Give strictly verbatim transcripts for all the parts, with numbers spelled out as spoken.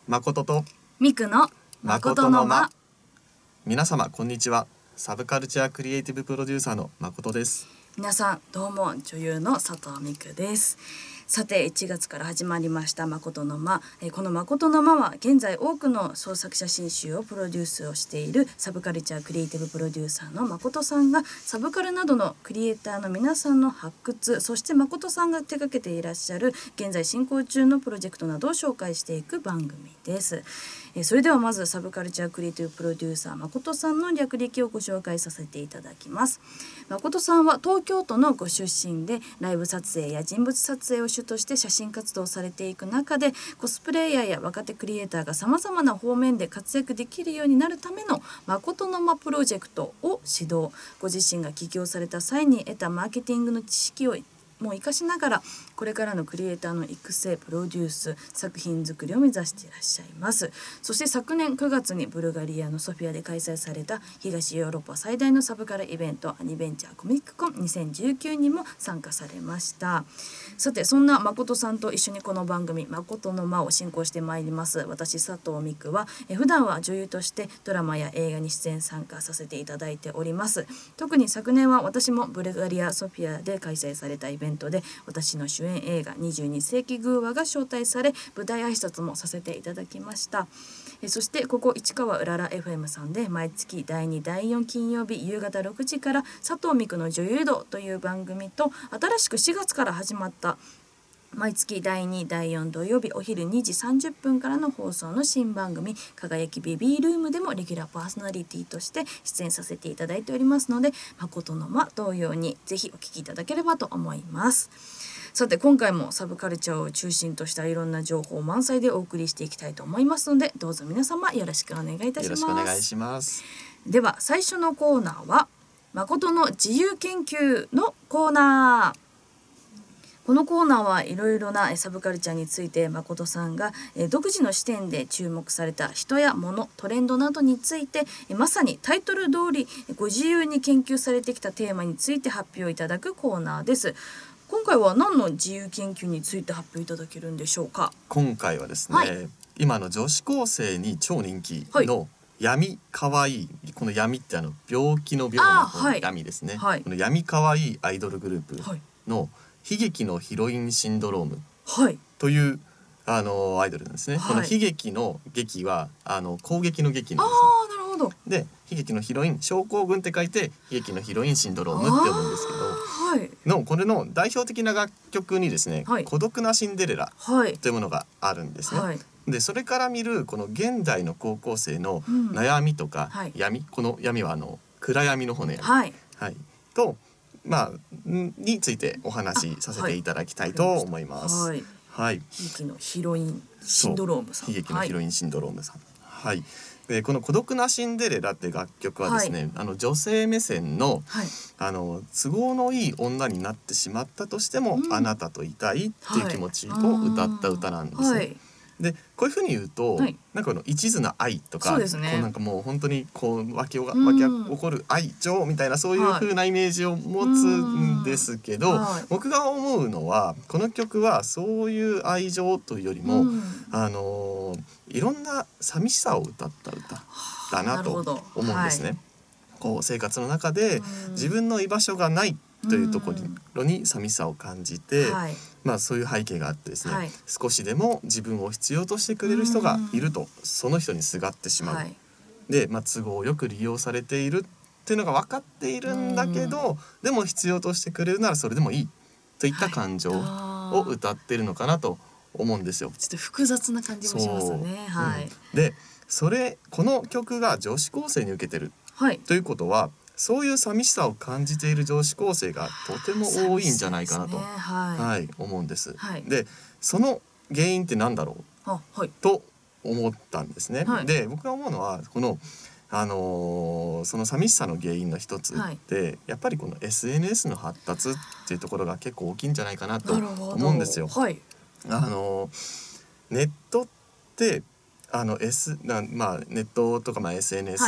誠とミクの誠の間。 皆様こんにちは。サブカルチャークリエイティブプロデューサーの誠です。 皆さんどうも、女優の佐藤美久です。さていちがつから始まりました誠の間。えー、この誠の間は現在多くの創作写真集をプロデュースをしているサブカルチャークリエイティブプロデューサーの誠さんがサブカルなどのクリエイターの皆さんの発掘、そして誠さんが手掛けていらっしゃる現在進行中のプロジェクトなどを紹介していく番組です。えー、それではまずサブカルチャークリエイティブプロデューサー誠さんの略歴をご紹介させていただきます。誠さんは東京都のご出身で、ライブ撮影や人物撮影を主として写真活動をされていく中で、コスプレイヤーや若手クリエイターがさまざまな方面で活躍できるようになるための誠の間プロジェクトを指導。ご自身が起業された際に得たマーケティングの知識をもう生かしながら、これからのクリエイターの育成、プロデュース、作品作りを目指していらっしゃいます。そして昨年くがつにブルガリアのソフィアで開催された東ヨーロッパ最大のサブカルイベント、アニベンチャーコミックコンにせんじゅうきゅうにも参加されました。さてそんな誠さんと一緒にこの番組誠の間を進行してまいります私、佐藤美久はえ普段は女優としてドラマや映画に出演参加させていただいております。特に昨年は私もブルガリアソフィアで開催されたイベントで、私の主演映画にじゅうにせいきグーワが招待され、舞台挨拶もさせていただきました。えそしてここ市川うらら エフエム さんで毎月だいにだいよん金曜日夕方ろくじから佐藤美久の女優道という番組と、新しくしがつから始まった毎月だいにだいよん土曜日お昼にじさんじゅっぷんからの放送の新番組輝きベビールームでもレギュラーパーソナリティとして出演させていただいておりますので、誠の間同様にぜひお聞きいただければと思います。さて今回もサブカルチャーを中心としたいろんな情報満載でお送りしていきたいと思いますので、どうぞ皆様よろしくお願いいたします。 よろしくお願いします。 では最初のコーナーは誠の自由研究のコーナー。このコーナーはいろいろなサブカルチャーについて誠さんが独自の視点で注目された人や物、トレンドなどについて、まさにタイトル通りご自由に研究されてきたテーマについて発表いただくコーナーです。今回は何の自由研究について発表いただけるんでしょうか。 今回はですね、はい、今の女子高生に超人気の闇かわいい、この闇ってあの病気の病の方の闇ですね、はい、この闇かわいいアイドルグループの悲劇のヒロインシンドロームという、はい、あのアイドルなんですね、はい、この悲劇の劇はあの攻撃の劇なんです、ね、 あーなるほど。 で悲劇のヒロイン、症候群って書いて悲劇のヒロインシンドロームって呼ぶんですけど、はい、のこれの代表的な楽曲にですね、はい、孤独なシンデレラというものがあるんですね、はい、でそれから見るこの現代の高校生の悩みとか闇、うんはい、この闇はあの暗闇の方の闇、はいはい、とまあについてお話しさせていただきたいと思います。はい、はい、悲劇のヒロインシンドロームさん、 悲劇のヒロインシンドロームさん、はい、でこの孤独なシンデレラって楽曲はですね、はい、あの女性目線の、はい、あの都合のいい女になってしまったとしても、うん、あなたといたいっていう気持ちを歌った歌なんですね。はい、でこういうふうに言うと、はい、なんかこの一途な愛とか、そうですね、こうなんかもう本当にこう湧き起こる愛情みたいな、そういう風なイメージを持つんですけど、はい、僕が思うのはこの曲はそういう愛情というよりも、あのいろんな寂しさを歌った歌だなと思うんですね。はい、こう生活の中で自分の居場所がないというところに寂しさを感じて、はい、まあそういう背景があってですね、はい、少しでも自分を必要としてくれる人がいるとその人にすがってしまう、はい、で、まあ、都合よく利用されているっていうのが分かっているんだけど、でも必要としてくれるならそれでもいいといった感情を歌ってるのかなと思うんですよ。 ちょっと複雑な感じもしますね。はい、うん、 でそれこの曲が女子高生に受けてる、はい、ということはそういう寂しさを感じている女子高生がとても多いんじゃないかなと、ね、はいはい、思うんです。はい、でその原因って何だろう、はい、と思ったんですね。はい、で僕が思うのはこの、あのー、その寂しさの原因の一つって、はい、やっぱりこの エスエヌエス の発達っていうところが結構大きいんじゃないかなと思うんですよ。はい、あのー、ネットってあの S な、まあ、ネットとかまあ エスエヌエス、はい、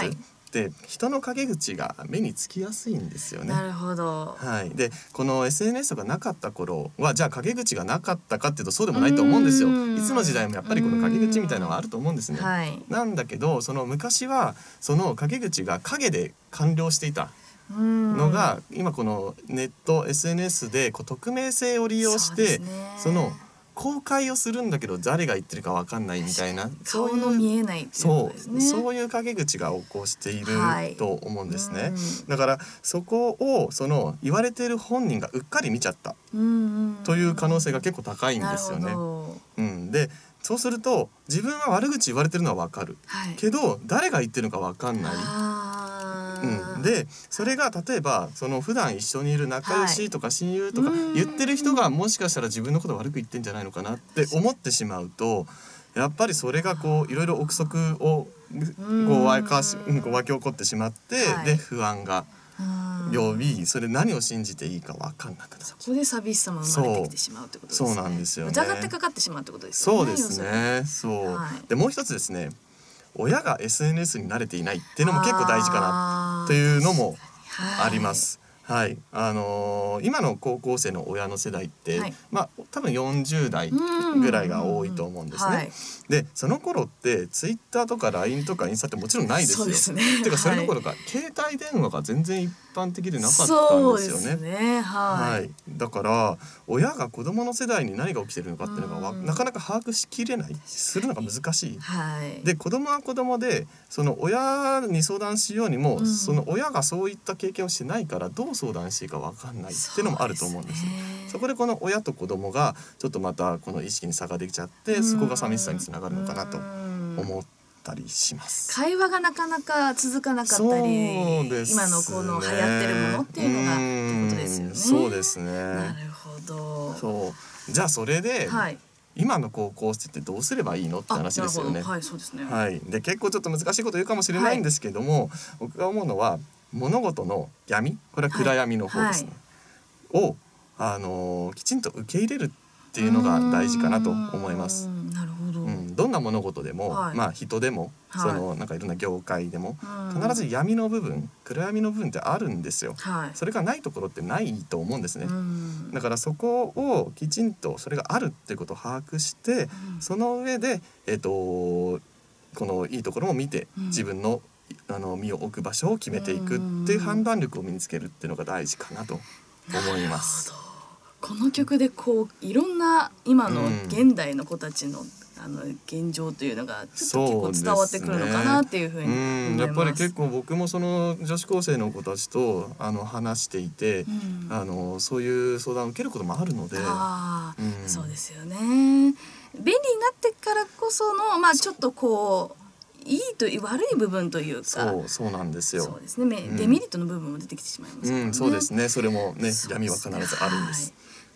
で人の陰口が目につきやすいんですよね。 なるほど。 はい、でこの エスエヌエス がなかった頃はじゃあ陰口がなかったかっていうとそうでもないと思うんですよ。いつの時代もやっぱりこの陰口みたいなのがあると思うんですね。 はい、 なんだけどその昔はその陰口が陰で完了していたのが今このネット エスエヌエス でこう匿名性を利用してその公開をするんだけど誰が言ってるか分かんないみたいな顔の見えないっていうことですね。 そう、そういう陰口が起こしていると思うんですね、はい、だからそこをその言われている本人がうっかり見ちゃったという可能性が結構高いんですよね。うん、でそうすると自分は悪口言われてるのは分かる、はい、けど誰が言ってるのか分かんない。うん、でそれが例えばその普段一緒にいる仲良しとか親友とか言ってる人がもしかしたら自分のこと悪く言ってんじゃないのかなって思ってしまうとやっぱりそれがこういろいろ憶測をこう沸かしこう沸き起こってしまって、はい、で不安が呼びそれ何を信じていいか分かんなくなる。 そこで寂しさも生まれてきてしまうってことですね。 そうなんですよね。 疑ってかかってしまうってことですよね。 そうですね。そう、はい、でもう一つですね親が エスエヌエス に慣れていないっていうのも結構大事かなというのもあります。はい、あのー、今の高校生の親の世代って、はい、まあ多分よんじゅう代ぐらいが多いと思うんですね。はい、でその頃ってツイッターとか ライン とかインスタってもちろんないですよ。そうですね。てかそれどころか、はい、携帯電話が全然一般的でなかったんですよね。 そうですね。はい。 はい、だから親が子供の世代に何が起きてるのかっていうのがなかなか把握しきれないするのが難しい。はい、で子供は子供でその親に相談しようにも、うん、その親がそういった経験をしてないからどう相談していいか分かんないっていうのもあると思うんです。 そ, です、ね、そこでこの親と子供がちょっとまたこの意識に差ができちゃってそこが寂しさにつながるのかなと思ったりします。 会話がなかなか続かなかったり、ね、今のこの流行ってるものっていうのがってことですよね。 そうですね。 なるほど。 そうじゃあそれで、はい、今の高校生ってどうすればいいのって話ですよね。 はい、そうですね。 はい、で結構ちょっと難しいこと言うかもしれないんですけども、はい、僕が思うのは物事の闇これは暗闇の方ですね、はいはい、を、あのー、きちんと受け入れるっていうのが大事かなと思います。 なるほど、 うん、どんな物事でも、はい、まあ人でも、はい、そのなんかいろんな業界でも必ず闇の部分暗闇の部分ってあるんですよ、はい、それがないところってないと思うんですね。だからそこをきちんとそれがあるっていうことを把握して、うん、その上で、えーと、このいいところも見て、うん、自分のあの身を置く場所を決めていくっていう判断力を身につけるっていうのが大事かなと思います。 この曲でこういろんな今の現代の子たちの、うん、あの現状というのがちょっと結構伝わってくるのかなっていうふうに思います。うん、やっぱり結構僕もその女子高生の子たちとあの話していて、うん、あのそういう相談を受けることもあるので、 あ、うん、そうですよね。便利になってからこそのまあちょっとこういいと悪い部分というか、 そうそうなんですよ。 そうですね。うん、デメリットの部分も出てきてしまいますからね。うん、 そうですね。それもね、闇は必ずあるんです。はい、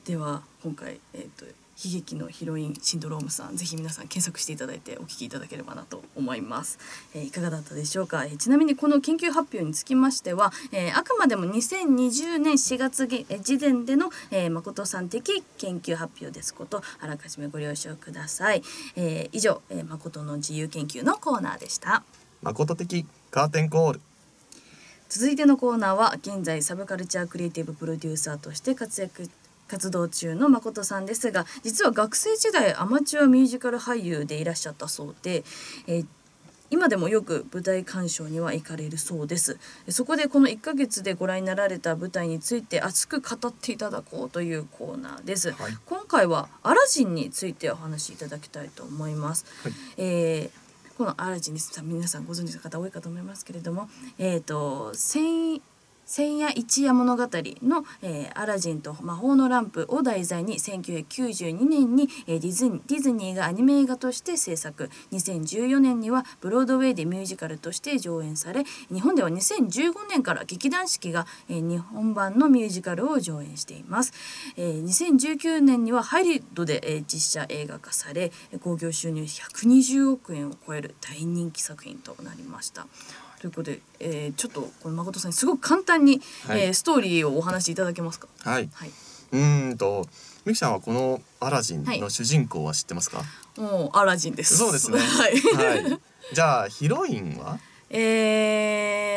では今回えっと悲劇のヒロインシンドロームさん、ぜひ皆さん検索していただいてお聞きいただければなと思います。えー、いかがだったでしょうか。えー、ちなみにこの研究発表につきましては、えー、あくまでもにせんにじゅうねんしがつ時点での、えー、誠さん的研究発表ですことあらかじめご了承ください。えー、以上、えー、誠の自由研究のコーナーでした。 誠的カーテンコール。 続いてのコーナーは現在サブカルチャークリエイティブプロデューサーとして活躍活動中の誠さんですが、実は学生時代アマチュアミュージカル俳優でいらっしゃったそうで、えー、今でもよく舞台鑑賞には行かれるそうです。そこでこのいっかげつでご覧になられた舞台について熱く語っていただこうというコーナーです。はい、今回はアラジンについてお話しいただきたいと思います。はい、えー、このアラジンです。皆さんご存知の方多いかと思いますけれども、えーと千千夜一夜物語の、えー、アラジンと魔法のランプを題材にせんきゅうひゃくきゅうじゅうにねんに、えー、ディズニー、ディズニーがアニメ映画として制作、にせんじゅうよねんにはブロードウェイでミュージカルとして上演され、日本ではにせんじゅうごねんから劇団四季が、えー、日本版のミュージカルを上演しています。えー、にせんじゅうきゅうねんにはハリウッドで、えー、実写映画化され、興行収入ひゃくにじゅうおくえんを超える大人気作品となりました。ということで、えー、ちょっとこの誠さんにすごく簡単に、はい、えー、ストーリーをお話しいただけますか。 はい、はい、うーんとミキさんはこのアラジンの主人公は知ってますか。はい、 もうアラジンです。 そうですね。はい、はい、じゃあヒロインはえ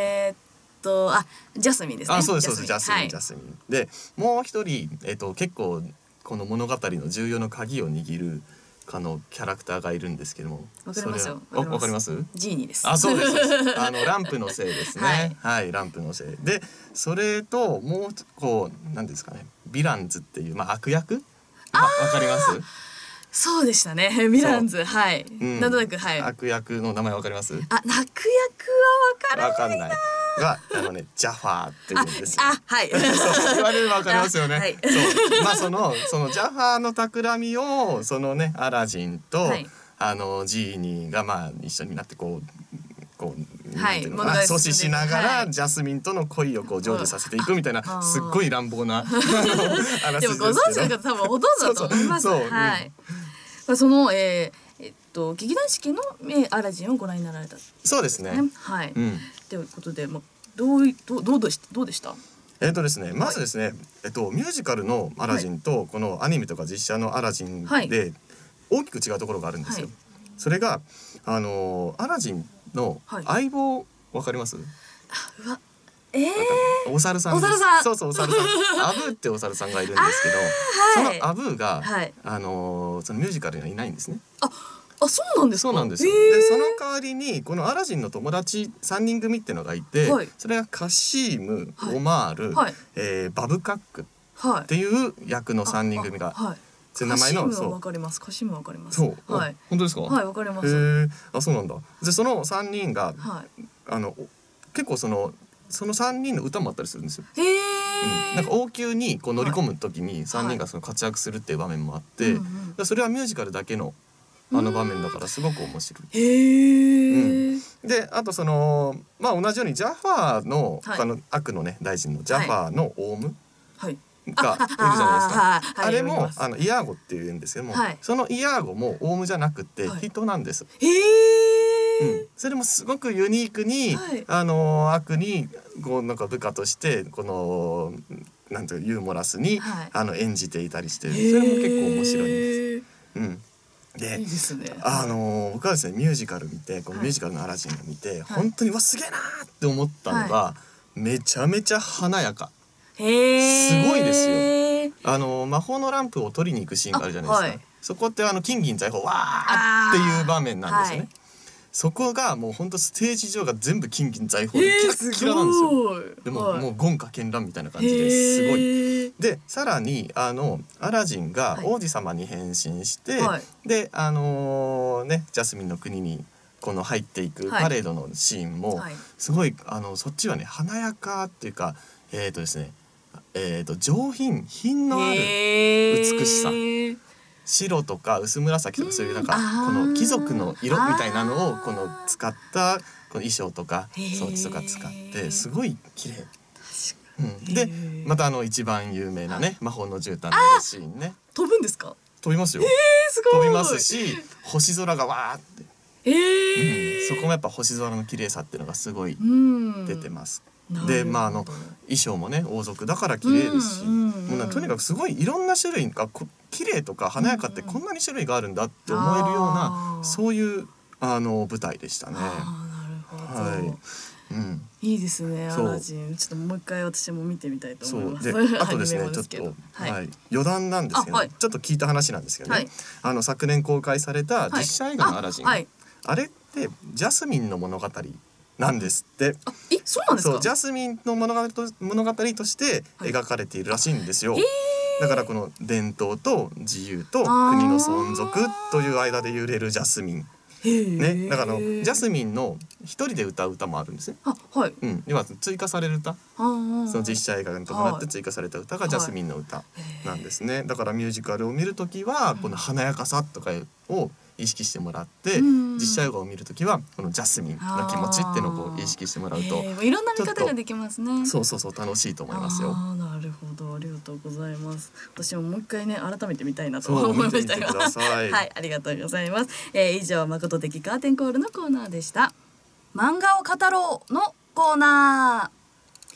とあジャスミンですね。 あ、そうですそうです、ジャスミン、 はい、 ジャスミンで、もう一人、えっと、結構この物語の重要の鍵を握るあのキャラクターがいるんですけども、 わかりますよ。 わかります？ ジーニーです。 あ、そうですそうです。あのランプのせいですね。 はい、 はい、ランプのせいで、それともうこうなんですかね、ヴィランズっていう、まあ、悪役、わかります？ そうでしたね。ヴィランズ、はい、うん、なんとなく、はい。 悪役の名前わかります？ あ、悪役はわからない。わかんない。 があのね、ジャファーって言うんですよ。 あ、はい。 そう言われればわかりますよね。はい、そうまあそのそのジャファーの企みをそのねアラジンと、はい、あのジーニーがまあ一緒になってこうこう、はい、阻止しながら、はい、ジャスミンとの恋をこう成就させていくみたいな、すっごい乱暴なでもご存知の方多分ほとんどだと思います。そうそうそう、はい。うん、その、えー、えっと劇団四季の、えー、アラジンをご覧になられた、ね。 そうですね。 はい。うん、ということで、まあどうどうどうでしたどうでした？ えっとですね、まずですね、はい、えっとミュージカルのアラジンとこのアニメとか実写のアラジンで大きく違うところがあるんですよ。はい、それがあのアラジンの相棒、はい、わかります？ うわ、ええー、 お猿さん。 お猿さん。 そうそう、お猿さん。アブーってお猿さんがいるんですけど、はい、そのアブーが、はい、あのそのミュージカルにはいないんですね。 あ、あ、そうなんですか。 そうなんですよ。で、その代わりにこのアラジンの友達さんにん組っていうのがいて、はい、それがカシーム、はい、オマール、はい、えー、バブカックっていう役のさんにん組が、はい、その名前の、 カシームはわかります。カシームわかります。 そう、はい、本当ですか。 はい、わかります。 へー、あ、そうなんだ。で、そのさんにんが、はい、あの結構そのそのさんにんの歌もあったりするんですよ。へー、うん、なんか王宮にこう乗り込む時にさんにんがその活躍するっていう場面もあって、はい、それはミュージカルだけのあの場面だからすごく面白い。へー、うん、であとそのまあ同じようにジャファーの、はい、あの悪のね大臣のジャファーのオウムがいるじゃないですか。はい、あれもあのイヤーゴっていうんですけども、はい、そのイヤーゴもオウムじゃなくて人なんです。へー、うん、それもすごくユニークに、はい、あの悪にこうなんか部下としてこのなんていうユーモラスに、はい、あの演じていたりして、それも結構面白いんです。うん、で、いいですね。あの僕はですねミュージカル見てこのミュージカルのアラジンを見て、はい、本当にわすげえなーって思ったのが、はい、めちゃめちゃ華やか。へすごいですよ。あの魔法のランプを取りに行くシーンがあるじゃないですか。はい、そこってあの金銀財宝わーっていう場面なんですよね。はい、そこがもう本当ステージ上が全部金銀財宝でキラッキラなんですよ。でも、はい、もう言下絢爛みたいな感じですごい。でさらにあのアラジンが王子様に変身して、はい、であのー、ねジャスミンの国にこの入っていくパレードのシーンもすごい、あのそっちはね華やかっていうかえっとですねえっと上品品のある美しさ。白とか薄紫とかそういうなんかこの貴族の色みたいなのをこの使ったこの衣装とか装置とか使ってすごい綺麗。うん、でまたあの一番有名なね魔法の絨毯のシーンね。 飛ぶんですか？ 飛びますよ。 すごい。 飛びますし星空がわーって、えーうん、そこもやっぱ星空の綺麗さっていうのがすごい出てます。でまああの衣装もね王族だから綺麗ですし、もうとにかくすごいいろんな種類が綺麗とか華やかってこんなに種類があるんだって思えるようなそういうあの舞台でしたね。 はい。うん、いいですね。アラジンちょっともう一回私も見てみたいと思います。 であとですねちょっと、はいはい、余談なんですけど、はい、ちょっと聞いた話なんですけどね、はい、あの昨年公開された実写映画のアラジン、はい、あ, あれってジャスミンの物語なんですって。 あ、え、そうなんですか？ そう、ジャスミンの物語と物語として描かれているらしいんですよ。はい、だからこの伝統と自由と国の存続という間で揺れるジャスミン。ね、だからのジャスミンの一人で歌う歌もあるんですね。あ、はい。うん、要は追加される歌。その実写映画に伴って追加された歌がジャスミンの歌なんですね。だからミュージカルを見るときはこの華やかさとかを意識してもらって、実写映画を見るときはこのジャスミンの気持ちっていうのをこう意識してもらうと、 いろんな見方ができますね。 そうそうそう、楽しいと思いますよ。 あ、なるほど、ありがとうございます。私ももう一回ね改めて見たいなと思いましたが、はい、ありがとうございます。えー、以上誠的カーテンコールのコーナーでした。漫画を語ろうのコーナー。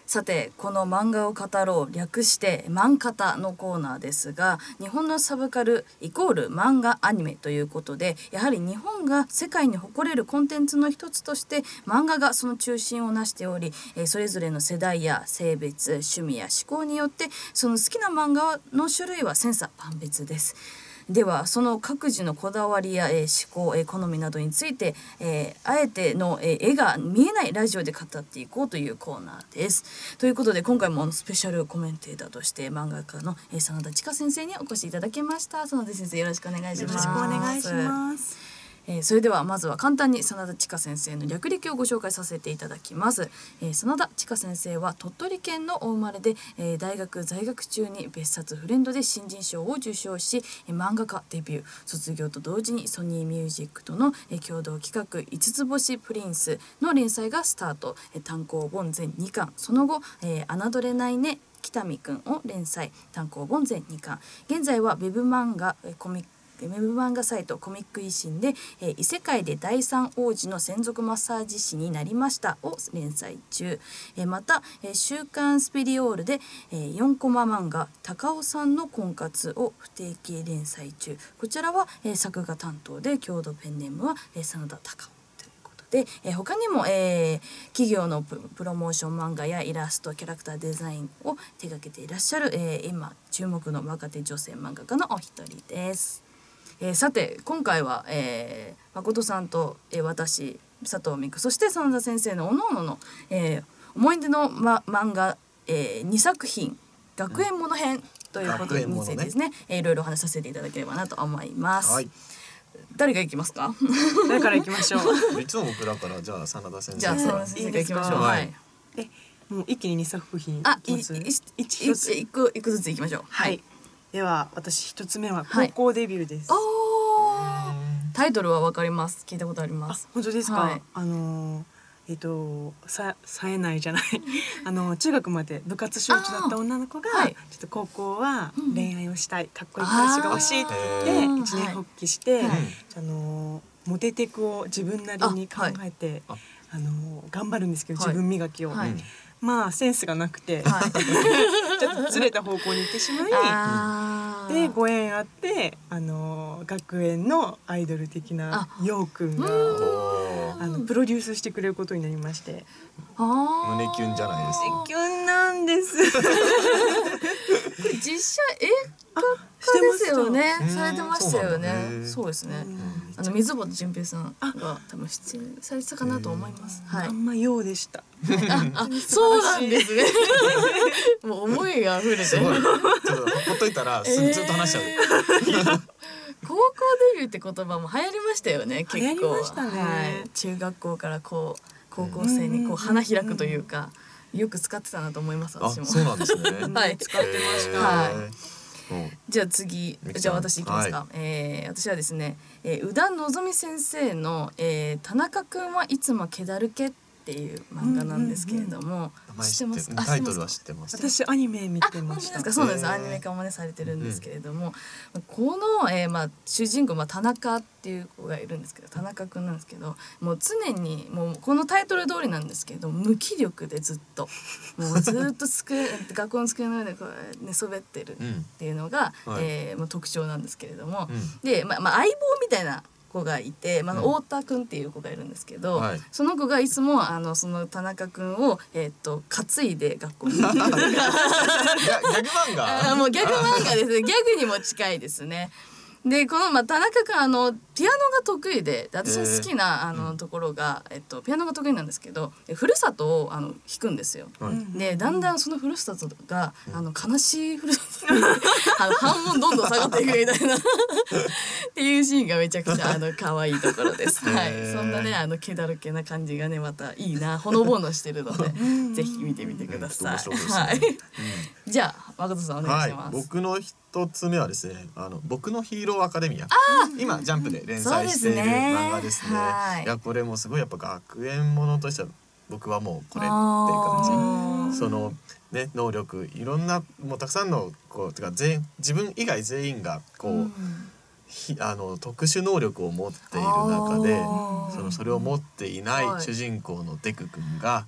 さてこの漫画を語ろう略して漫方のコーナーですが、日本のサブカルイコール漫画アニメということで、やはり日本が世界に誇れるコンテンツの一つとして漫画がその中心をなしており、えー、それぞれの世代や性別趣味や思考によってその好きな漫画の種類は千差万別です。ではその各自のこだわりや、えー、思考、えー、好みなどについて、えー、あえての、えー、絵が見えないラジオで語っていこうというコーナーです。ということで今回もスペシャルコメンテーターとして漫画家の、えー、真田千佳先生にお越しいただきました。真田先生よろしくお願いします。 よろしくお願いします。 えー、それではまずは簡単に真田千佳先生の略歴をご紹介させていただきます。えー、真田千佳先生は鳥取県のお生まれで、えー、大学在学中に別冊フレンドで新人賞を受賞し、えー、漫画家デビュー、卒業と同時にソニーミュージックとの、えー、共同企画五つ星プリンスの連載がスタート、えー、単行本全にかん、その後、えー、侮れないね北見くんを連載、単行本全にかん、現在はウェブ漫画、えー、コミックウェブ漫画サイトコミック維新で、えー、異世界で第三王子の専属マッサージ師になりましたを連載中、えー、また、えー、週刊スピリオールで、えー、よんコマ漫画高尾さんの婚活を不定期連載中、こちらは、えー、作画担当で共同ペンネームは、えー、真田高尾で、えー、他にも、えー、企業の プ, プロモーション漫画やイラストキャラクターデザインを手掛けていらっしゃる、えー、今注目の若手女性漫画家のお一人です。えー、さて今回は、えー、誠さんと、えー、私佐藤美久、そして真田先生のおのおのの、えー、思い出の、ま、漫画、えー、にさく品学園もの編ということについてですね、ねえー、いろいろお話しさせていただければなと思います。はい、誰が行きますか？ 誰から行きましょう。 いつも僕だからじゃあ真田先生。 じゃあ真田先生が行きましょう。はい。 えもう一気ににさく品あい一一個一個ずつ行きましょう。 はい。はいでは私一つ目は高校デビューです。 はい、タイトルはわかります。聞いたことあります。 本当ですか？はい、あのえっ、ー、とさ冴えないじゃないあの中学まで部活少女だった女の子が、はい、ちょっと高校は恋愛をしたい、うん、かっこいい彼氏が欲しいって言って一年発起して、はい、あのモテテクを自分なりに考えてあ、はい、あの頑張るんですけど、自分磨きを。はいはい、まあセンスがなくて、はい、ちょっとずれた方向に行ってしまいでご縁あってあの学園のアイドル的なようくんがあのプロデュースしてくれることになりまして、 あ胸キュンじゃないですか。 胸キュンなんですこれ実写映画化ですよね。されてましたよね。そうですね。あの水本純平さんが多分出演されてたかなと思います。 はい。あんまようでした。 あ、そうなんですね。もう思いが溢れて。 すごい。ちょっとほっといたらすぐずっと話しちゃう。 高校デビューって言葉も流行りましたよね。結構。 流行りましたね。はい。 中学校からこう高校生にこう花開くというか、よく使ってたなと思います。私も。 そうなんですね。 はい。 使ってました。 はい。じゃあ次、じゃあ私いきますか。はい、えー、私はですね、えー、宇田のぞみ先生の、えー、田中くんはいつも気だるけっていう漫画なんですけれども、知ってます？ タイトルは知ってます。 私アニメ見てました。 そうなんです。アニメ化もねされてるんですけれども、うん、この、えー、まあ主人公まあ田中っていう子がいるんですけど、田中くんなんですけど、もう常にもうこのタイトル通りなんですけど、無気力でずっともうずっと机学校の机の上でこう寝そべってるっていうのが、うん、えー、まあ特徴なんですけれども、うん、でまあまあ相棒みたいな子がいて、まあ、太田くんっていう子がいるんですけど、うん、はい、その子がいつもあのその田中くんを、えー、っと担いで学校に行ってるギャグ漫画あもうギャグ漫画ですね。ギャグにも近いですね。でこの、まあ、田中くんあのピアノが得意で、私の好きな、えー、あのところが、えっと、ピアノが得意なんですけど、ふるさとをあの弾くんですよ。はい、でだんだんそのふるさとがあの悲しいふるさとにあの半音どんどん下がっていくみたいなっていうシーンがめちゃくちゃあの可愛いところです。はい、そんなねあの気だるけな感じがねまたいいな、ほのぼのしてるのでぜひ見てみてください。うん、はい、うん、じゃあ誠さんお願いします。 はい、僕の一つ目はですね、あの僕のヒーローアカデミア、今ジャンプで連載している漫画ですね。はい、いやこれもすごいやっぱ学園ものとしては僕はもうこれっていう感じ。そのね能力いろんなもうたくさんのこうてか全自分以外全員がこう、うん、ひあの特殊能力を持っている中で、そのそれを持っていない主人公のデク君が、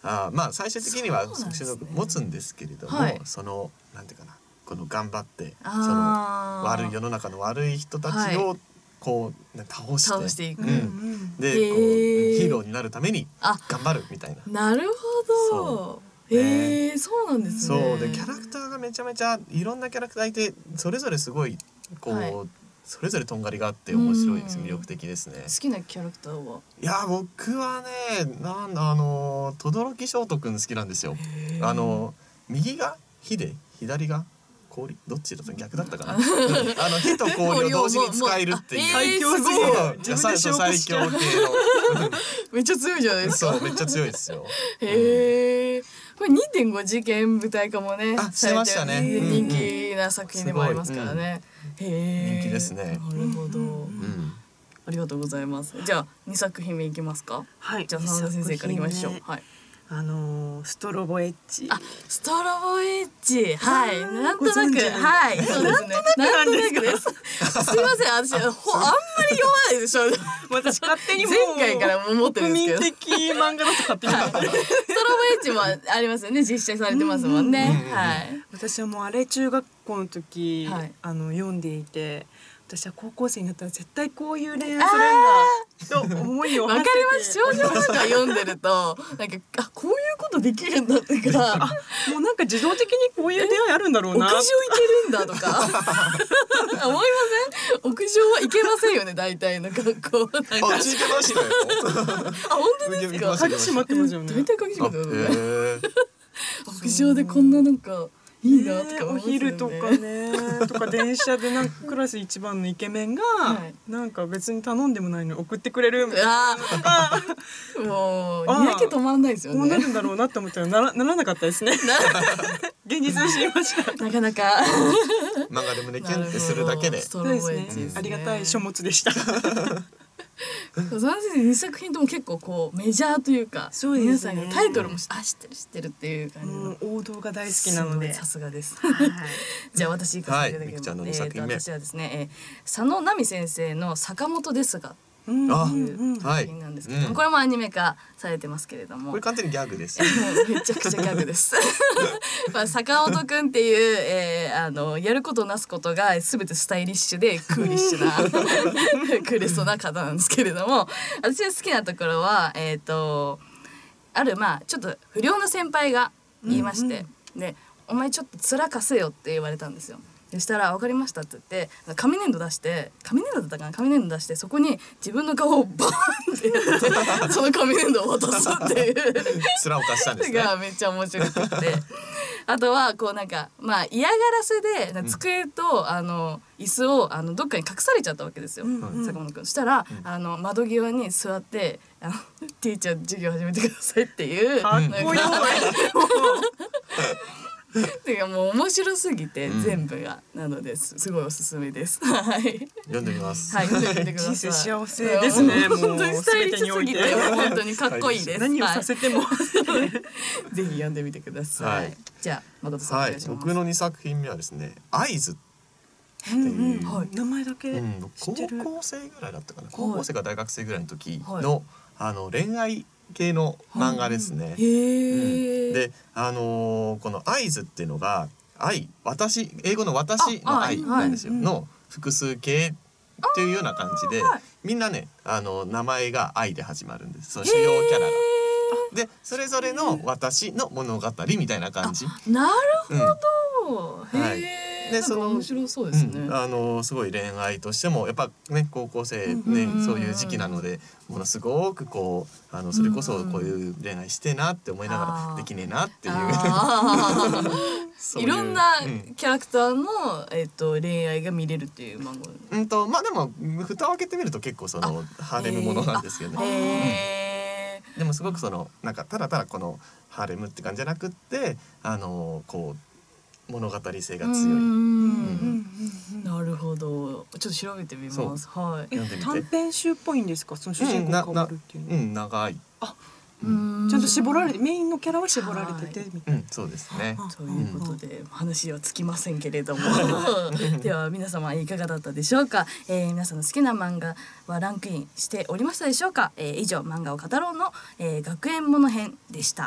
あまあ最終的には所属持つんですけれども、 はい、 そのなんていうかなこの頑張ってそあの悪い世の中の悪い人たちをこう、ね、倒して倒していく、 うん、でこうへーヒーローになるためにあ頑張るみたいな。 なるほど。 うへえ、そうなんですね。 そうでキャラクターがめちゃめちゃいろんなキャラクターいてそれぞれすごいこう、 はい、 それぞれとんがりがあって面白いです。 うん魅力的ですね。 好きなキャラクターは？ いや僕はねなんあの轟翔斗くん好きなんですよ。あの右が火で左が氷どっちだった逆だったかな。あの火と氷を同時に使えるっていう最強すぎそうる。自分で消化最しちゃう強系のめっちゃ強いじゃないですか。 そうめっちゃ強いですよ。 へえ。これ にてんご 次元舞台化もねあしてましたね。 人気な作品でもありますからね。へえ。 人気ですね。 なるほど。 うんありがとうございます。じゃあにさく品目いきますか。 はい。 じゃあ真田先生からいきましょう。 にさく品目はい。 あのーストロボエッジ。 あ、ストロボエッジ、はい、なんとなく、 ご存知なんですはい、そうですね。なんとなくです。すいません、私、ほ、あんまり読まないでしょ。 私勝手にもう前回からも思ってるんですけど。 国民的漫画だと勝手に思ってる。 ストロボエッジもありますよね、実写されてますもんね。はい。 私はもうあれ中学校の時、 はい、 あの読んでいて。私は高校生になったら絶対こういう恋愛するんだと思いをわかります。少女漫画読んでるとなんかあこういうことできるんだってかあもうなんか自動的にこういう出会いあるんだろうな。 屋上行けるんだとか思いません？屋上は行けませんよね大体の学校。なんかあ行けましたよ。 あ本当ですか？ 鍵閉まってますよね。 大体鍵閉まってますよね。 へ屋上でこんななんかいいなとかお昼とかねとか電車でなんかクラス一番のイケメンが、はい、なんか別に頼んでもないのに送ってくれるみたいな。 もうにやけ止まんないですよね。 こうなるんだろうなって思ったらならならなかったですね。現実を知りました。 なかなか漫画で胸キュンってするだけで。 そうですね。ありがたい書物でした。 その先生にさく品とも結構こうメジャーというか、 そうですね、 皆さんがタイトルもあ知ってる知ってるっていう感じの王道が大好きなのでさすがです。はい、じゃあ私行かせていただきます。はい、えー、私はですね、えー、佐野奈美先生の坂本ですが。という作品なんですけど、はい、これもアニメ化されてますけれども、 これ完全にギャグです。 めちゃくちゃギャグです。まあ坂本くんっていう、えー、あのやることなすことがすべてスタイリッシュでクーリッシュなクレソな方なんですけれども、私が好きなところはえっ、ー、とあるまあちょっと不良な先輩が言いまして、うんうん、でお前ちょっと面貸せよって言われたんですよ。そしたら分かりましたって言って紙粘土出して紙粘土だったかな紙粘土出してそこに自分の顔をバーンってやってその紙粘土を渡すっていう面を貸したんですね。 がめっちゃ面白くてあとはこうなんかまあ嫌がらせで机と、うん、あの椅子をあのどっかに隠されちゃったわけですよ、うんうん、坂本くん。そしたら、うん、あの窓際に座ってあのティーチャー授業始めてくださいっていうかっこいいてかもう面白すぎて全部が、うん、なのですすごいおすすめです。はい。 読んでみます。 はい、読んでみてください。 人生幸せですね。もう本当にスタイリッシュすぎて本当にかっこいいです。 何をさせても、 はい、ぜひ読んでみてください。はい、じゃあ誠さんお願いします。 はい、僕のにさく品目はですね、合図っていう、うんうんはい、名前だけ、うん、 高校生ぐらいだったかな。高校生か大学生ぐらいの時の、はい、あの恋愛系の漫画ですね。 はい、へうん、で、あのー、この合図っていうのが愛、私、英語の私の愛なんですよ、はい、の複数形っていうような感じで、みんなね、あの名前が愛で始まるんです。その主要キャラが。で、それぞれの私の物語みたいな感じ。 なるほど。うん、はい。でその面白そうですね、 うん、あのすごい恋愛としてもやっぱね高校生ねそういう時期なのでものすごくこうあのそれこそこういう恋愛してなって思いながらできねえなっていういろんなキャラクターの、えー、と恋愛が見れるっていう漫画。 うんとまあでも蓋を開けてみると結構そのハーレムものなんですけどね。うん、でもすごくそのなんかただただこのハーレムって感じじゃなくってあのこう物語性が強い。うん、 なるほど。ちょっと調べてみます。はい。 短編集っぽいんですか。その主人公が変わるっていうの。 うん、長い。 あ、うん、ちゃんと絞られてメインのキャラは絞られててみたいな。 うん、そうですね。 ということで、うん、話はつきませんけれどもでは皆様いかがだったでしょうか。えー、皆さんの好きな漫画はランクインしておりましたでしょうか。えー、以上漫画を語ろうの、えー、学園もの編でした。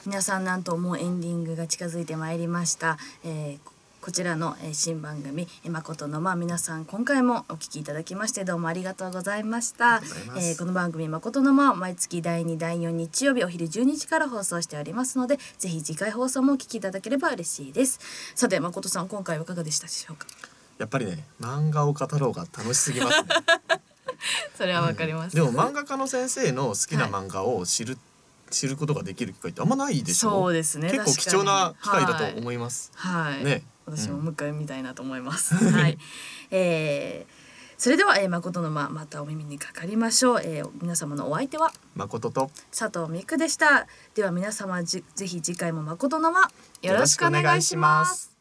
皆さん、なんともうエンディングが近づいてまいりました。えーこちらの新番組「誠の間」、皆さん今回もお聞きいただきましてどうもありがとうございました。えー、この番組「誠の間」は毎月だいにだいよん日曜日お昼じゅうにじから放送しておりますので、ぜひ次回放送もお聞きいただければ嬉しいです。さて誠さん、今回はいかがでしたでしょうか。 やっぱりね、漫画を語ろうが楽しすぎますね。 それはわかります、 うん、でも漫画家の先生の好きな漫画を知る、はい、知ることができる機会ってあんまないでしょ。 そうですね、 結構貴重な機会だと思います。 はい、はい、ね、私ももう一回見たいなと思います。 うん、 はい、えー、それでは、えー、誠の間、またお耳にかかりましょう。えー、皆様のお相手は誠と佐藤美久でした。では皆様、ぜひ次回も誠の間よろしくお願いします。